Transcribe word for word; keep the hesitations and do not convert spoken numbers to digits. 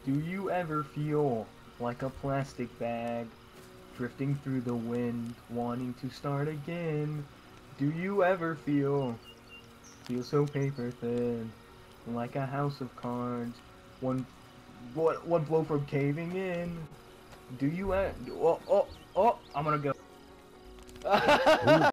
Do you ever feel like a plastic bag, drifting through the wind, wanting to start again? Do you ever feel, feel so paper thin, like a house of cards, one, one, one blow from caving in? Do you, e- oh, oh, oh, I'm gonna go.